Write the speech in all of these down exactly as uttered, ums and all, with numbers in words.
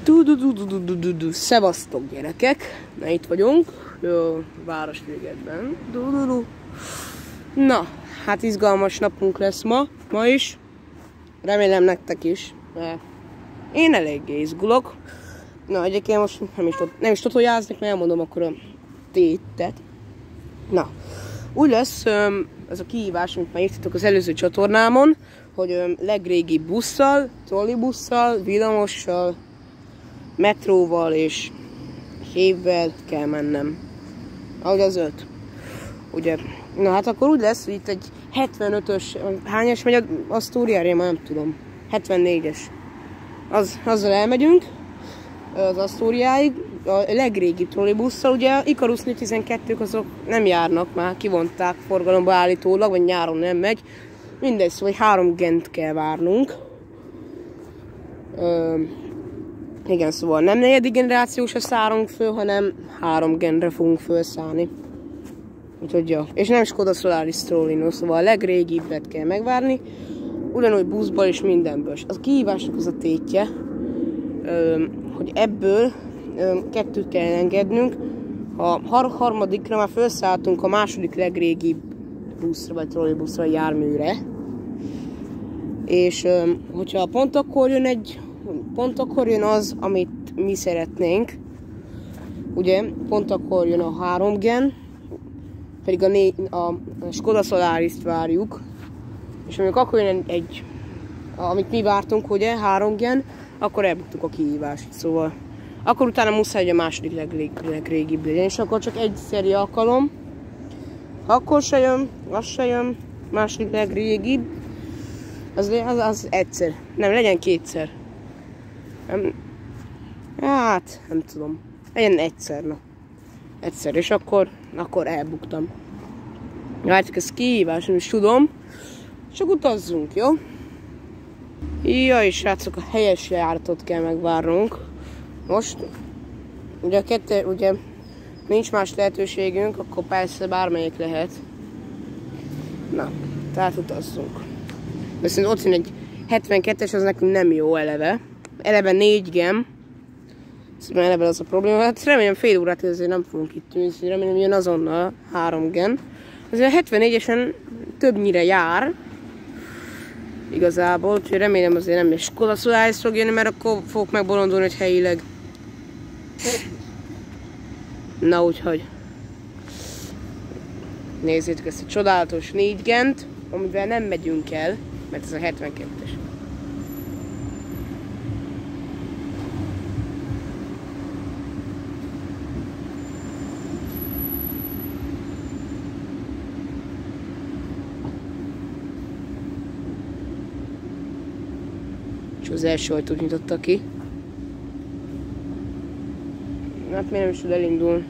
Szevasztok gyerekek! Na itt vagyunk, jó, Városligetben. Na, hát izgalmas napunk lesz ma, ma is. Remélem nektek is, mert én eléggé izgulok. Na, egyébként most nem is, nem is totojáznék, mert elmondom akkor a tétet. Na, úgy lesz ez a kihívás, amit már írtatok az előző csatornámon, hogy legrégibb busszal, trollibusszal, villamossal, metróval és hévvel kell mennem. Ahogy az öt. Ugye? Na hát akkor úgy lesz, hogy itt egy hetvenötös, hányas megy a Sztúriára, már nem tudom. hetvennégyes. Az, azzal elmegyünk az Asztóriáig, a legrégibb trollibusszal, ugye Ikarus tizenkettők azok nem járnak már, kivonták forgalomba állítólag, vagy nyáron nem megy. Mindegy, szóval három gent kell várnunk. Ö, igen, szóval nem negyedik generációsra szállunk föl, hanem három genre fogunk felszállni. Úgyhogy ja. És nem Skoda Solaris Trollino, szóval a legrégibbet kell megvárni. Ugyanúgy buszból és mindenből. Az a kihívásnak az a tétje, ö, hogy ebből ö, kettőt kell engednünk. Ha har harmadikra már felszálltunk a második legrégibb buszra, vagy trollibuszra, vagy járműre. És ö, hogyha pont akkor jön egy, pont akkor jön az, amit mi szeretnénk. Ugye, pont akkor jön a három gen, pedig a, né a Skoda Solaris-t várjuk. És amikor akkor jön egy, amit mi vártunk, ugye, három gen, akkor elbuktuk a kihívást. Szóval akkor utána muszáj, hogy a második legrég, legrégibb legyen, és akkor csak egy szeri alkalom. Ha akkor se jön, az se jön, második legrégibb, az, az, az egyszer. Nem, legyen kétszer. Nem, hát, nem tudom. Legyen egyszer, na. Egyszer, és akkor, akkor elbuktam. Látjuk, ez kihívás, nem is tudom. Csak utazzunk, jó? Jaj, srácok, a helyes járatot kell megvárnunk. Most, ugye a kettő, ugye nincs más lehetőségünk, akkor persze bármelyik lehet. Na, tehát utazzunk. Viszont ott jön egy hetvenkettes, az nekünk nem jó eleve. Eleve négy gen. Szóval eleve az a probléma. Hát remélem fél órát ezért nem fogunk itt tűnni, remélem jön azonnal három gen. Azért a hetvennégyesen többnyire jár. Igazából, úgyhogy remélem azért nem is Skoda Solaris fog jönni, mert akkor fogok megbolondulni, hogy helyileg. Na úgyhogy. Nézzétek ezt a csodálatos négy gent, amivel nem megyünk el, mert ez a hetvenkettes. És az első ajtót nyitotta ki. Hát miért nem is tud elindulni?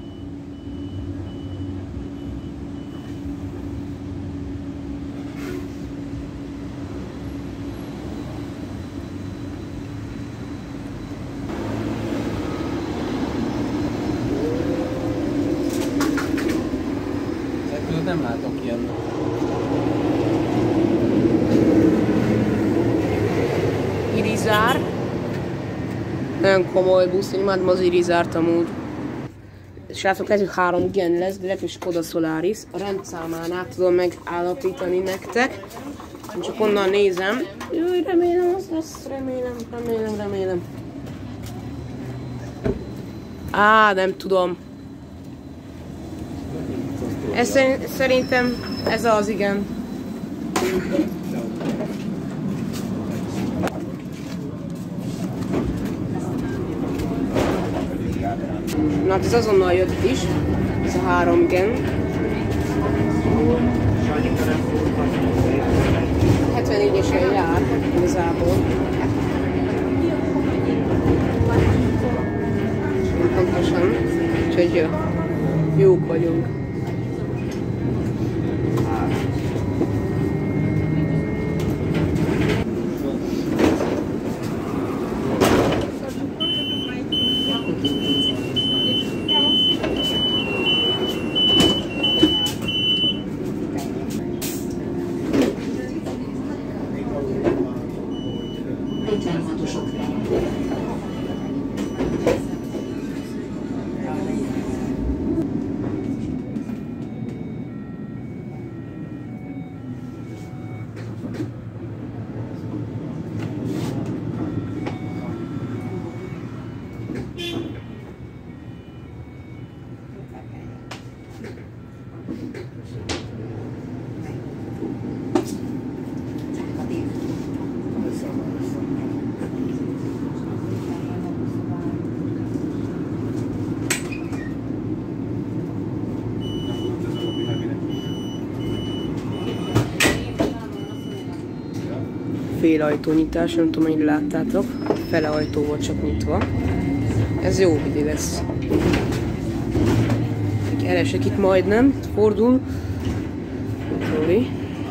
Ezek nem látok ilyen. Irizár. Nagyon komoly busz, én imádom az Irizárt amúgy. Srácok, ez három gen lesz, de lehet, hogy Skoda Solaris. A rendszámán át tudom megállapítani nektek. Én csak onnan nézem. Jaj, remélem az lesz, remélem, remélem, remélem. Á, nem tudom. Ez szerintem ez az, igen. Na hát ez azonnal jött is, ez a három gen. hetvennégyesen jár igazából. Pontosan, úgyhogy jó. Jók vagyunk. hetvenhatosok. fél ajtónyitás, nem tudom, mennyire láttátok. Fele ajtó volt csak nyitva. Ez jó idő lesz. Keresek itt majdnem, fordul. Utóli.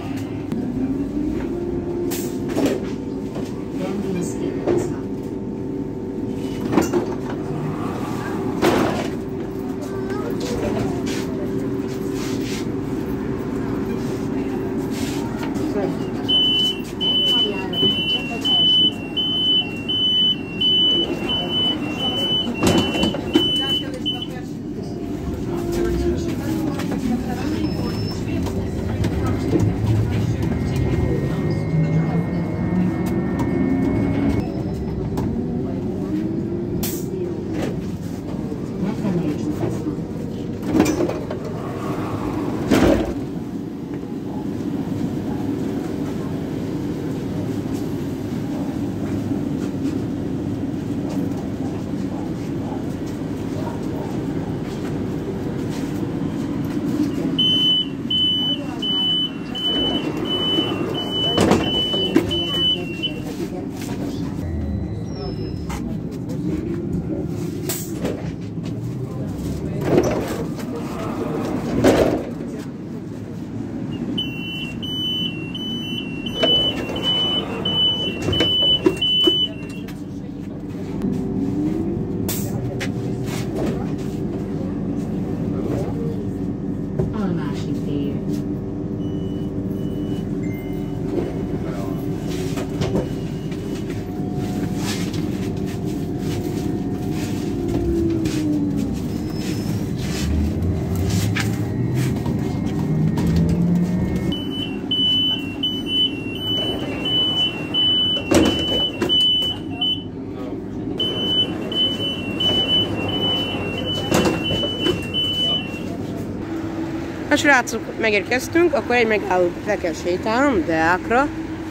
Ha srácok, megérkeztünk, akkor egy megállót le kell sétálnom, Deákra.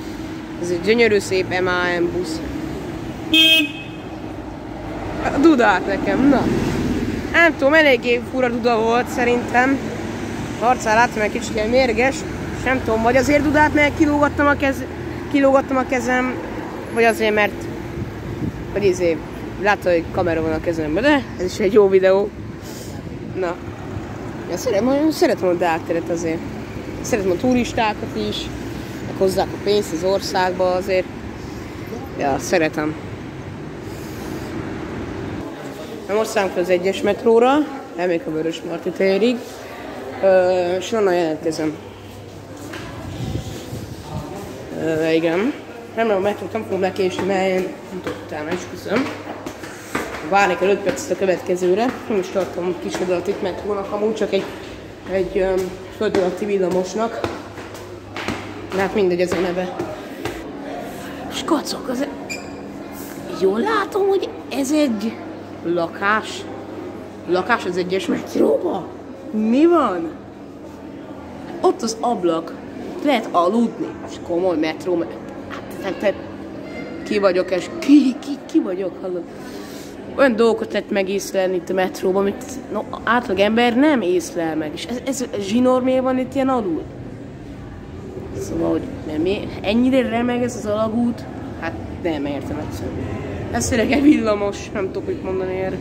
Ez egy gyönyörű szép em á em busz. A dudák nekem, na. Nem tudom, eléggé fura duda volt szerintem. Arcán láttam, egy kicsit ilyen mérges. És nem tudom, vagy azért dudát, mert kilógattam a, kez... kilógattam a kezem, vagy azért, mert... Vagy izé, látta, hogy kamera van a kezemben, de ez is egy jó videó. Na. Ja, szeretem, szeretem a Deák-teret azért. Szeretem a turistákat is, meg hozzák a pénzt az országba azért. Ja, szeretem. Nem országunk az egyes metróra, elmegyek a Vörösmarty térig, és onnan jelentkezem. Ö, igen. Nem, a metrót nem fogom lekésni, mert én nem tudok utána is, köszönöm. Várnék el öt percet a következőre. Nem is tartom kis alatti metrónak, amúgy csak egy, egy um, föld alatti villamosnak. De hát mindegy, ez a neve. És kacok, az... jól látom, hogy ez egy lakás. Lakás az egyes metróba? Mi van? Ott az ablak. Lehet aludni. És komoly metró. Hát, te, te, ki vagyok, és ki, ki, ki vagyok, hallod? Olyan dolgokat lehet megészlelni itt a metróban, amit no, átlag ember nem észlel meg. És ez, ez, ez zsinór miért van itt ilyen alul? Szóval, hogy nem, ennyire remeg ez az alagút, hát nem értem egyszerűen. Ez tényleg egy villamos, nem tudok mit mondani erre.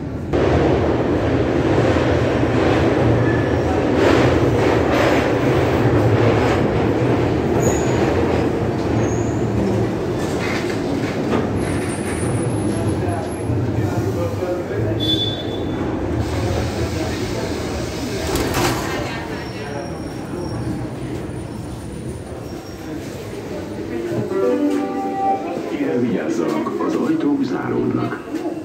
Vigyázzanak, az ajtók záródnak.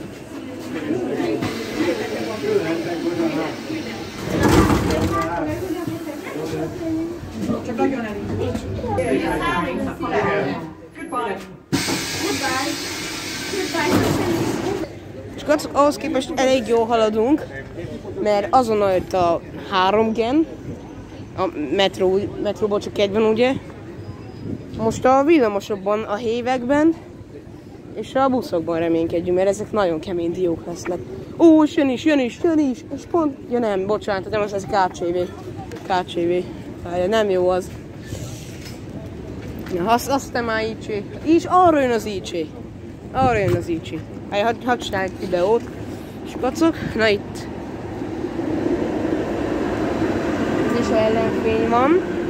És ahhoz képest elég jól haladunk, mert azonnal jött a három gen, a metró, metróból csak egy van, ugye? Most a villamosokban, a hévekben és a buszokban reménykedjünk, mert ezek nagyon kemény diók lesznek. Ó, és jön is, jön is, jön is, és pont... Ja nem, bocsánat, nem az, ez ká cé vé. ká cé vé. Nem jó az. Ja, azt, azt nem már Ichi. És arra jön az Ichi. Arra jön az Ichi. Hát, hadd had csinálj videót. És kacok, na itt. Ez is ellenfény van.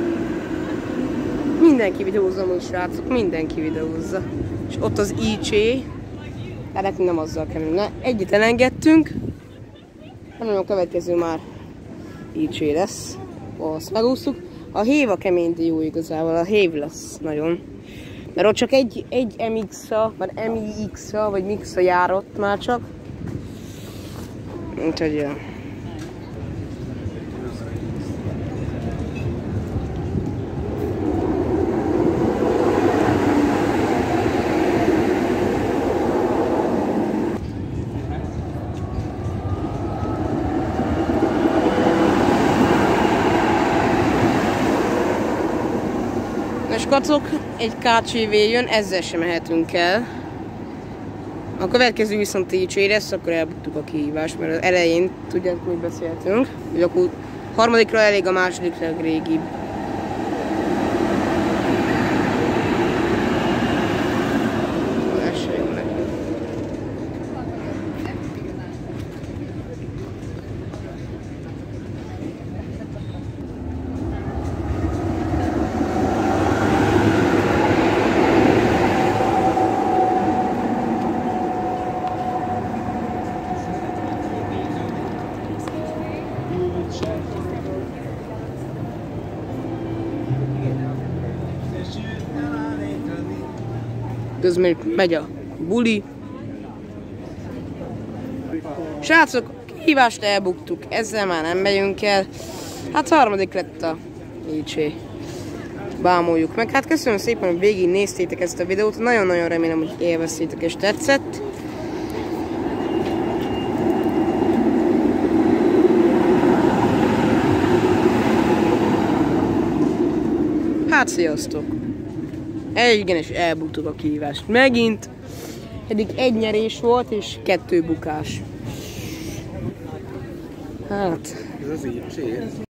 Mindenki videózza most, srácok, mindenki videózza. És ott az Ichi. De nekünk nem azzal kell menni. Na, egyet elengedtünk. hanem a következő már Ichi lesz. Ó, azt megúsztuk. A Héva kemény dió igazából, a Hév lesz nagyon. Mert ott csak egy, egy em iksz-a, vagy em i iksz-a, vagy mixa járott már csak. Úgyhogy ja. És kacok, egy ká cé vé jön, ezzel sem mehetünk el. A következő viszont Ichi lesz, akkor elbuktuk a kihívást, mert az elején, tudjátok, hogy beszéltünk, hogy akkor harmadikra elég, a második legrégibb. Ez se jó neki. Közben megy a buli. Srácok, kihívást elbuktuk, ezzel már nem megyünk el. Hát harmadik lett a Ichi. Bámuljuk meg. Hát köszönöm szépen, hogy végig néztétek ezt a videót. Nagyon-nagyon remélem, hogy élveztétek és tetszett. Hát sziasztok! Igen, és elbuktuk a kihívást. Megint. Eddig egy nyerés volt, és kettő bukás. Hát. Ez az Ichi.